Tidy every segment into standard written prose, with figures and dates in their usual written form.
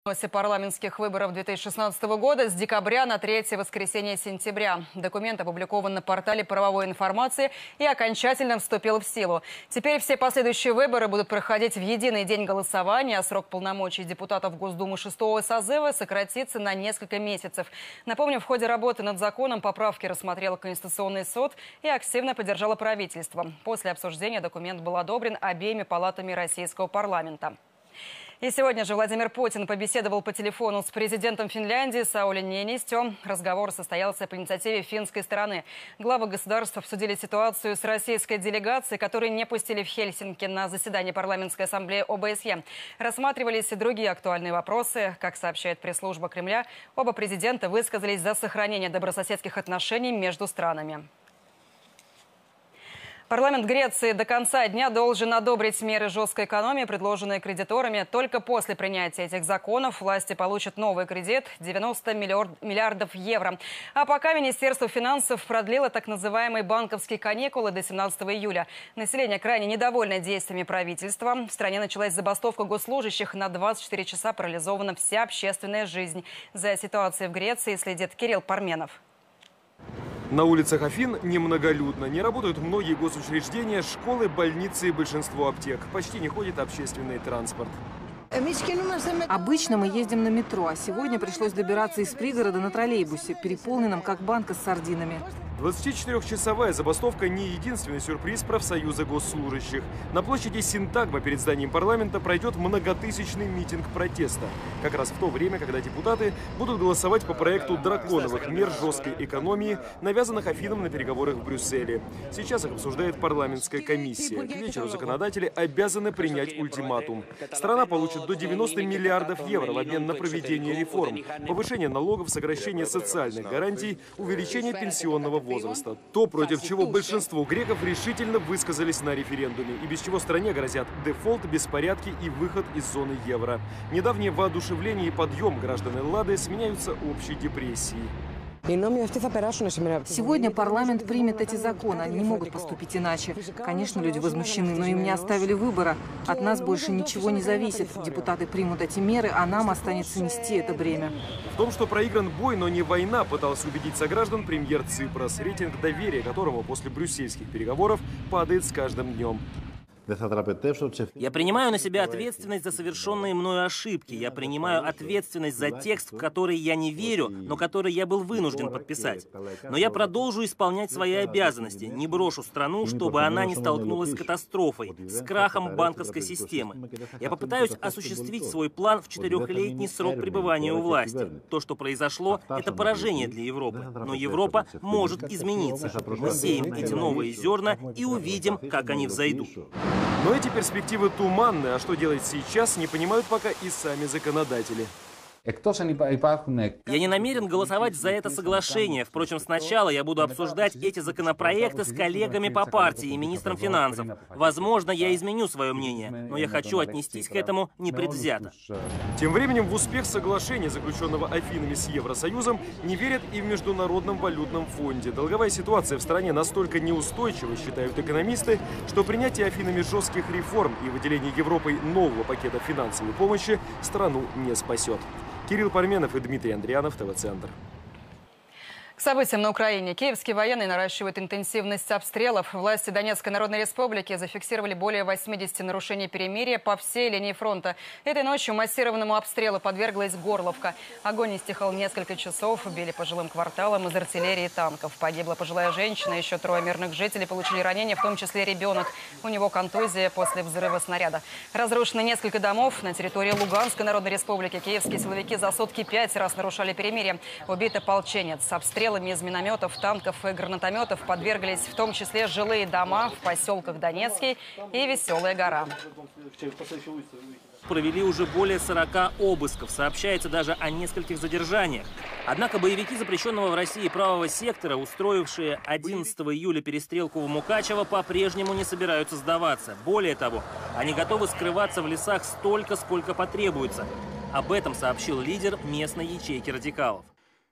После парламентских выборов 2016 года с декабря на 3 воскресенье сентября. Документ опубликован на портале правовой информации и окончательно вступил в силу. Теперь все последующие выборы будут проходить в единый день голосования, а срок полномочий депутатов Госдумы 6-го созыва сократится на несколько месяцев. Напомню, в ходе работы над законом поправки рассмотрел Конституционный суд и активно поддержало правительство. После обсуждения документ был одобрен обеими палатами российского парламента. И сегодня же Владимир Путин побеседовал по телефону с президентом Финляндии Саули Ниинистё. Разговор состоялся по инициативе финской стороны. Главы государств обсудили ситуацию с российской делегацией, которую не пустили в Хельсинки на заседание парламентской ассамблеи ОБСЕ. Рассматривались и другие актуальные вопросы. Как сообщает пресс-служба Кремля, оба президента высказались за сохранение добрососедских отношений между странами. Парламент Греции до конца дня должен одобрить меры жесткой экономии, предложенные кредиторами. Только после принятия этих законов власти получат новый кредит – 90 миллиардов евро. А пока Министерство финансов продлило так называемые банковские каникулы до 17 июля. Население крайне недовольно действиями правительства. В стране началась забастовка госслужащих. На 24 часа парализована вся общественная жизнь. За ситуацией в Греции следит Кирилл Парменов. На улицах Афин немноголюдно. Не работают многие госучреждения, школы, больницы и большинство аптек. Почти не ходит общественный транспорт. Обычно мы ездим на метро, а сегодня пришлось добираться из пригорода на троллейбусе, переполненном как банка с сардинами. 24-часовая забастовка не единственный сюрприз профсоюза госслужащих. На площади Синтагма перед зданием парламента пройдет многотысячный митинг протеста. Как раз в то время, когда депутаты будут голосовать по проекту драконовых мер жесткой экономии, навязанных Афинам на переговорах в Брюсселе. Сейчас их обсуждает парламентская комиссия. К вечеру законодатели обязаны принять ультиматум. Страна получит до 90 миллиардов евро в обмен на проведение реформ, повышение налогов, сокращение социальных гарантий, увеличение пенсионного возраста. То, против чего большинство греков решительно высказались на референдуме и без чего стране грозят дефолт, беспорядки и выход из зоны евро. Недавнее воодушевление и подъем граждан Эллады сменяются общей депрессией. Сегодня парламент примет эти законы. Они не могут поступить иначе. Конечно, люди возмущены, но им не оставили выбора. От нас больше ничего не зависит. Депутаты примут эти меры, а нам останется нести это бремя. В том, что проигран бой, но не война, пытался убедить сограждан премьер Ципрас, рейтинг доверия которого после брюссельских переговоров падает с каждым днем. Я принимаю на себя ответственность за совершенные мною ошибки. Я принимаю ответственность за текст, в который я не верю, но который я был вынужден подписать. Но я продолжу исполнять свои обязанности, не брошу страну, чтобы она не столкнулась с катастрофой, с крахом банковской системы. Я попытаюсь осуществить свой план в 4-летний срок пребывания у власти. То, что произошло, это поражение для Европы. Но Европа может измениться. Мы сеем эти новые зерна и увидим, как они взойдут. Но эти перспективы туманны, а что делать сейчас, не понимают пока и сами законодатели. Я не намерен голосовать за это соглашение. Впрочем, сначала я буду обсуждать эти законопроекты с коллегами по партии и министром финансов. Возможно, я изменю свое мнение, но я хочу отнестись к этому непредвзято. Тем временем в успех соглашения, заключенного Афинами с Евросоюзом, не верят и в Международном валютном фонде. Долговая ситуация в стране настолько неустойчива, считают экономисты, что принятие Афинами жестких реформ и выделение Европой нового пакета финансовой помощи страну не спасет. Кирилл Парменов и Дмитрий Андрианов, ТВ-центр. К событиям на Украине. Киевские военные наращивают интенсивность обстрелов. Власти Донецкой Народной Республики зафиксировали более 80 нарушений перемирия по всей линии фронта. Этой ночью массированному обстрелу подверглась Горловка. Огонь не стихал несколько часов, били по жилым кварталам из артиллерии и танков. Погибла пожилая женщина, еще 3 мирных жителей получили ранения, в том числе ребенок. У него контузия после взрыва снаряда. Разрушено несколько домов. На территории Луганской Народной Республики киевские силовики за сутки 5 раз нарушали перемирие. Убит ополченец. Обстрелами из минометов, танков и гранатометов подверглись в том числе жилые дома в поселках Донецкий и Веселая гора. Провели уже более 40 обысков. Сообщается даже о нескольких задержаниях. Однако боевики запрещенного в России правого сектора, устроившие 11 июля перестрелку в Мукачево, по-прежнему не собираются сдаваться. Более того, они готовы скрываться в лесах столько, сколько потребуется. Об этом сообщил лидер местной ячейки радикалов.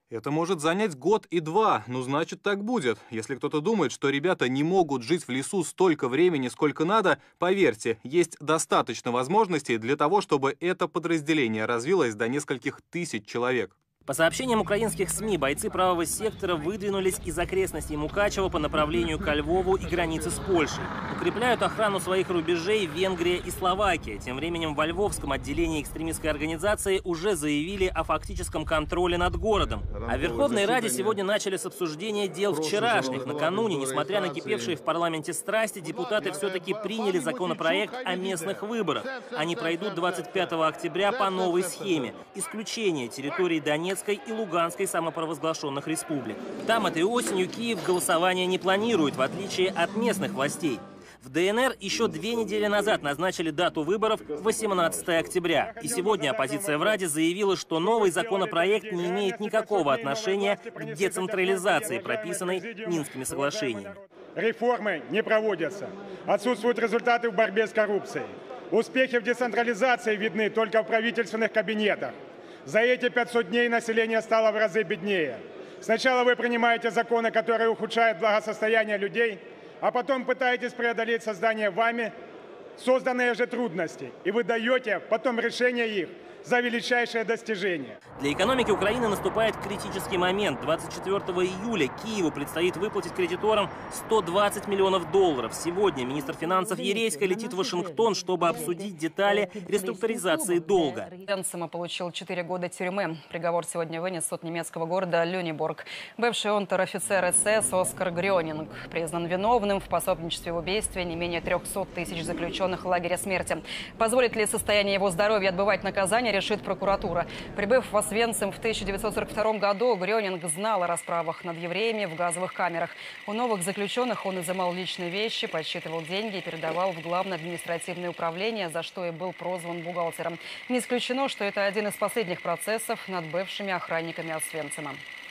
Это может занять год и два, ну значит так будет. Если кто-то думает, что ребята не могут жить в лесу столько времени, сколько надо, поверьте, есть достаточно возможностей для того, чтобы это подразделение развилось до нескольких тысяч человек. По сообщениям украинских СМИ, бойцы правого сектора выдвинулись из окрестностей Мукачева по направлению ко Львову и границе с Польшей. Укрепляют охрану своих рубежей Венгрия и Словакия. Тем временем во Львовском отделении экстремистской организации уже заявили о фактическом контроле над городом. А в Верховной Раде сегодня начали с обсуждения дел вчерашних. Накануне, несмотря на кипевшие в парламенте страсти, депутаты все-таки приняли законопроект о местных выборах. Они пройдут 25 октября по новой схеме. Исключение территории Донецка и Луганской самопровозглашенных республик. Там этой осенью Киев голосование не планирует, в отличие от местных властей. В ДНР еще 2 недели назад назначили дату выборов 18 октября. И сегодня оппозиция в Раде заявила, что новый законопроект не имеет никакого отношения к децентрализации, прописанной Минскими соглашениями. Реформы не проводятся. Отсутствуют результаты в борьбе с коррупцией. Успехи в децентрализации видны только в правительственных кабинетах. За эти 500 дней население стало в разы беднее. Сначала вы принимаете законы, которые ухудшают благосостояние людей, а потом пытаетесь преодолеть создание вами созданные же трудности. И вы даете потом решение их за величайшее достижение. Для экономики Украины наступает критический момент. 24 июля Киеву предстоит выплатить кредиторам $120 миллионов. Сегодня министр финансов Ерейска летит в Вашингтон, чтобы обсудить детали реструктуризации долга. Бенсома получил 4 года тюрьмы. Приговор сегодня вынес суд немецкого города Люнебург. Бывший унтер-офицер СС Оскар Грёнинг признан виновным в пособничестве в убийстве не менее 300 тысяч заключенных в лагере смерти. Позволит ли состояние его здоровья отбывать наказание, решит прокуратура. Прибыв в Освенцим в 1942 году, Грёнинг знал о расправах над евреями в газовых камерах. У новых заключенных он изымал личные вещи, подсчитывал деньги и передавал в Главное административное управление, за что и был прозван бухгалтером. Не исключено, что это один из последних процессов над бывшими охранниками Освенцима.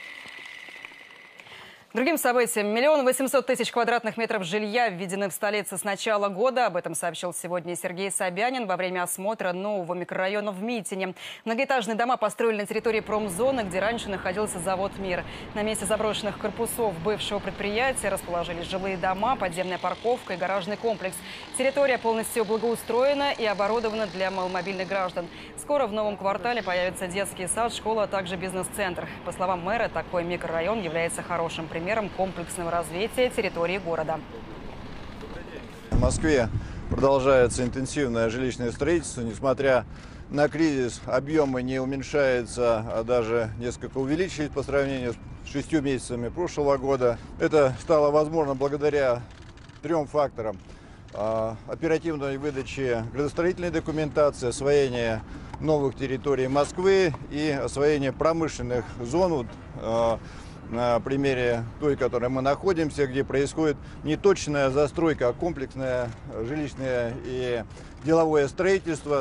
Другим событием. 1 800 000 квадратных метров жилья введены в столице с начала года. Об этом сообщил сегодня Сергей Собянин во время осмотра нового микрорайона в Митине. Многоэтажные дома построили на территории промзоны, где раньше находился завод «Мир». На месте заброшенных корпусов бывшего предприятия расположились жилые дома, подземная парковка и гаражный комплекс. Территория полностью благоустроена и оборудована для маломобильных граждан. Скоро в новом квартале появится детский сад, школа, а также бизнес-центр. По словам мэра, такой микрорайон является хорошим примером комплексного развития территории города. В Москве продолжается интенсивное жилищное строительство. Несмотря на кризис, объемы не уменьшаются, а даже несколько увеличились по сравнению с 6 месяцами прошлого года. Это стало возможно благодаря 3 факторам. Оперативной выдачи градостроительной документации, освоение новых территорий Москвы и освоение промышленных зон. На примере той, в которой мы находимся, где происходит не точная застройка, а комплексное жилищное и деловое строительство.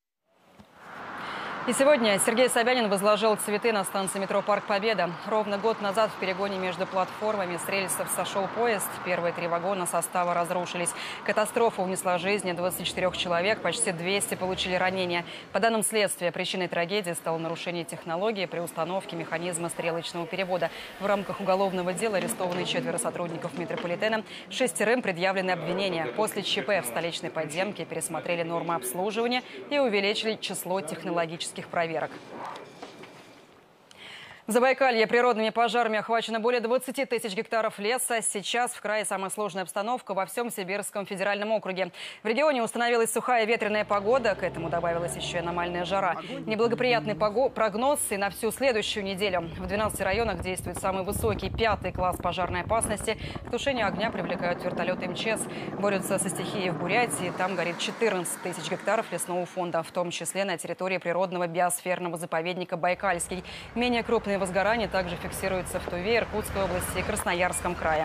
И сегодня Сергей Собянин возложил цветы на станции метро «Парк Победа». Ровно год назад в перегоне между платформами с рельсов сошел поезд. Первые 3 вагона состава разрушились. Катастрофа унесла жизни 24 человек, почти 200 получили ранения. По данным следствия, причиной трагедии стало нарушение технологии при установке механизма стрелочного перевода. В рамках уголовного дела арестованы 4 сотрудников метрополитена, 6 предъявлены обвинения. После ЧП в столичной подземке пересмотрели нормы обслуживания и увеличили число технологических проверок. В Забайкалье природными пожарами охвачено более 20 000 гектаров леса. Сейчас в крае самая сложная обстановка во всем Сибирском федеральном округе. В регионе установилась сухая ветреная погода. К этому добавилась еще и аномальная жара. Неблагоприятный прогноз и на всю следующую неделю. В 12 районах действует самый высокий 5-й класс пожарной опасности. К тушению огня привлекают вертолеты МЧС. Борются со стихией в Бурятии. Там горит 14 000 гектаров лесного фонда, в том числе на территории природного биосферного заповедника Байкальский. Менее крупные возгорания также фиксируются в Туве, Иркутской области и Красноярском крае.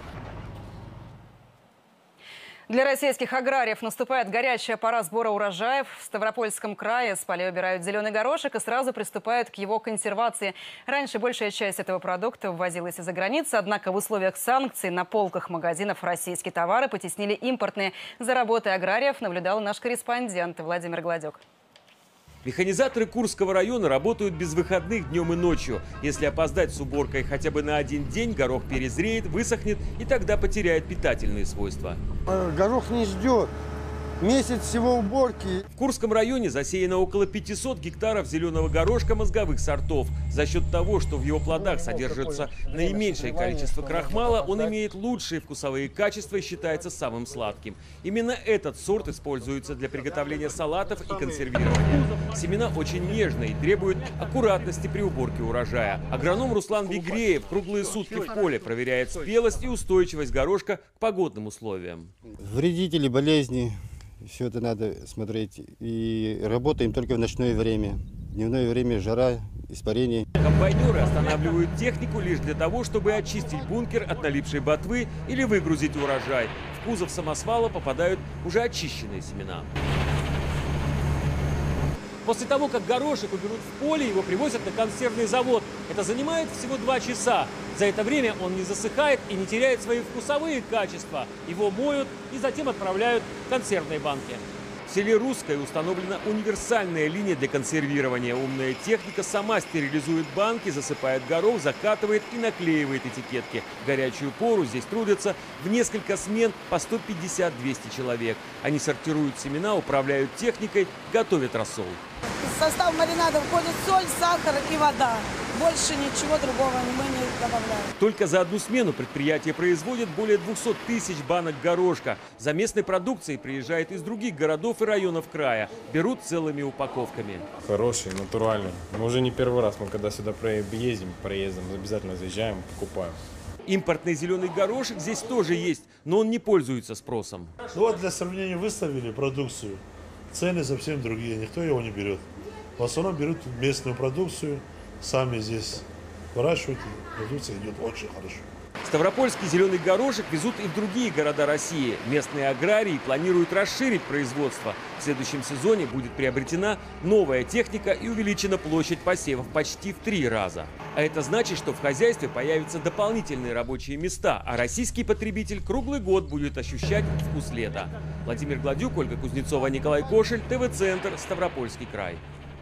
Для российских аграриев наступает горячая пора сбора урожаев. В Ставропольском крае с полей убирают зеленый горошек и сразу приступают к его консервации. Раньше большая часть этого продукта ввозилась из-за границы, однако в условиях санкций на полках магазинов российские товары потеснили импортные. За работой аграриев наблюдал наш корреспондент Владимир Гладюк. Механизаторы Курского района работают без выходных днем и ночью. Если опоздать с уборкой хотя бы на один день, горох перезреет, высохнет и тогда потеряет питательные свойства. Горох не ждет. Месяц всего уборки. В Курском районе засеяно около 500 гектаров зеленого горошка мозговых сортов. За счет того, что в его плодах содержится наименьшее количество крахмала, он имеет лучшие вкусовые качества и считается самым сладким. Именно этот сорт используется для приготовления салатов и консервирования. Семена очень нежные и требуют аккуратности при уборке урожая. Агроном Руслан Вигреев круглые сутки в поле проверяет спелость и устойчивость горошка к погодным условиям. Вредители, болезни. Все это надо смотреть. И работаем только в ночное время. В дневное время жара, испарение. Комбайнеры останавливают технику лишь для того, чтобы очистить бункер от налипшей ботвы или выгрузить урожай. В кузов самосвала попадают уже очищенные семена. После того, как горошек уберут в поле, его привозят на консервный завод. Это занимает всего 2 часа. За это время он не засыхает и не теряет свои вкусовые качества. Его моют и затем отправляют в консервные банки. В селе Русское установлена универсальная линия для консервирования. Умная техника сама стерилизует банки, засыпает горох, закатывает и наклеивает этикетки. В горячую пору здесь трудятся в несколько смен по 150-200 человек. Они сортируют семена, управляют техникой, готовят рассол. В состав маринада входит соль, сахар и вода. Больше ничего другого мы не добавляем. Только за одну смену предприятие производит более 200 тысяч банок горошка. За местной продукцией приезжает из других городов и районов края. Берут целыми упаковками. Хороший, натуральный. Мы уже не первый раз. Мы когда сюда ездим, проездом, обязательно заезжаем, покупаем. Импортный зеленый горошек здесь тоже есть, но он не пользуется спросом. Ну вот для сравнения выставили продукцию. Цены совсем другие, никто его не берет. В основном берут местную продукцию, сами здесь выращивают, продукция идет очень хорошо. Ставропольский зеленый горошек везут и в другие города России. Местные аграрии планируют расширить производство. В следующем сезоне будет приобретена новая техника и увеличена площадь посевов почти в 3 раза. А это значит, что в хозяйстве появятся дополнительные рабочие места, а российский потребитель круглый год будет ощущать вкус лета. Владимир Гладюк, Ольга Кузнецова, Николай Кошель, ТВ-центр, Ставропольский край.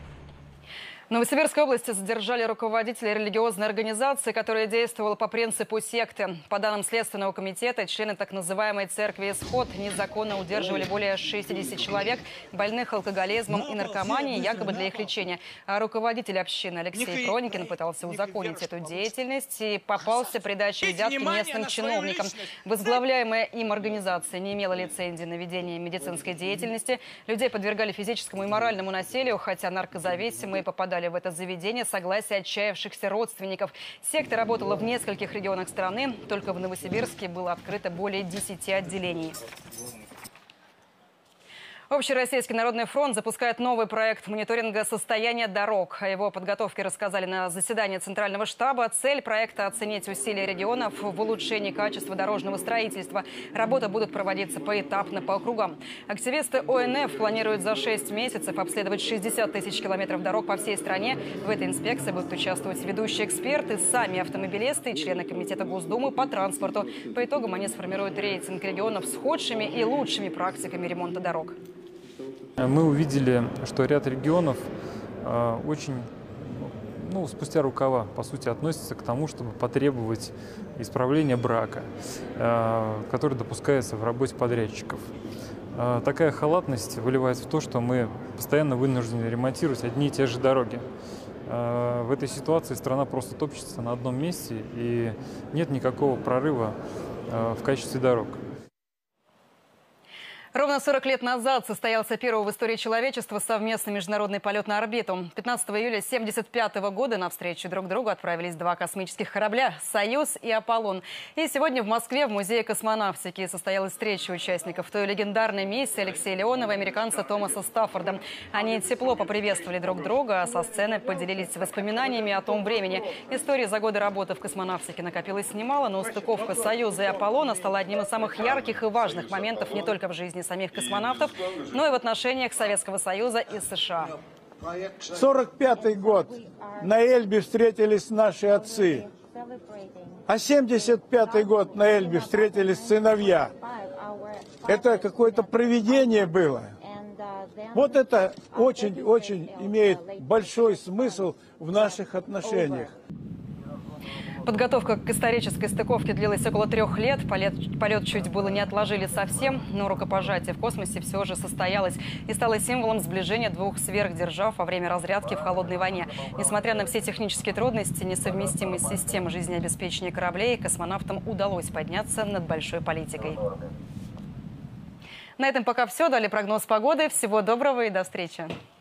В Новосибирской области задержали руководителя религиозной организации, которая действовала по принципу секты. По данным Следственного комитета, члены так называемой церкви «Исход» незаконно удерживали более 60 человек, больных алкоголизмом и наркоманией, якобы для их лечения. А руководитель общины Алексей Проникин пытался узаконить эту деятельность и попался при даче взятки местным чиновникам. Возглавляемая им организация не имела лицензии на ведение медицинской деятельности. Людей подвергали физическому и моральному насилию, хотя наркозависимые попадали в это заведение согласие отчаявшихся родственников. Секта работала в нескольких регионах страны. Только в Новосибирске было открыто более 10 отделений. Общероссийский народный фронт запускает новый проект мониторинга состояния дорог. О его подготовке рассказали на заседании Центрального штаба. Цель проекта – оценить усилия регионов в улучшении качества дорожного строительства. Работы будут проводиться поэтапно по округам. Активисты ОНФ планируют за 6 месяцев обследовать 60 тысяч километров дорог по всей стране. В этой инспекции будут участвовать ведущие эксперты, сами автомобилисты и члены Комитета Госдумы по транспорту. По итогам они сформируют рейтинг регионов с худшими и лучшими практиками ремонта дорог. Мы увидели, что ряд регионов спустя рукава, по сути, относятся к тому, чтобы потребовать исправления брака, который допускается в работе подрядчиков. Такая халатность выливается в то, что мы постоянно вынуждены ремонтировать одни и те же дороги. В этой ситуации страна просто топчется на одном месте, и нет никакого прорыва в качестве дорог. Ровно 40 лет назад состоялся первый в истории человечества совместный международный полет на орбиту. 15 июля 1975 года навстречу друг другу отправились 2 космических корабля «Союз» и «Аполлон». И сегодня в Москве в Музее космонавтики состоялась встреча участников той легендарной миссии Алексея Леонова и американца Томаса Стаффорда. Они тепло поприветствовали друг друга, а со сцены поделились воспоминаниями о том времени. Истории за годы работы в космонавтике накопилось немало, но стыковка «Союза» и «Аполлона» стала одним из самых ярких и важных моментов не только в жизни самих космонавтов, но и в отношениях Советского Союза и США. 45-й год. На Эльбе встретились наши отцы. А 75-й год на Эльбе встретились сыновья. Это какое-то провидение было. Вот это очень-очень имеет большой смысл в наших отношениях. Подготовка к исторической стыковке длилась около 3 лет. Полет чуть было не отложили совсем, но рукопожатие в космосе все же состоялось и стало символом сближения двух сверхдержав во время разрядки в холодной войне. Несмотря на все технические трудности, несовместимые с системой жизнеобеспечения кораблей, космонавтам удалось подняться над большой политикой. На этом пока все. Далее прогноз погоды. Всего доброго и до встречи.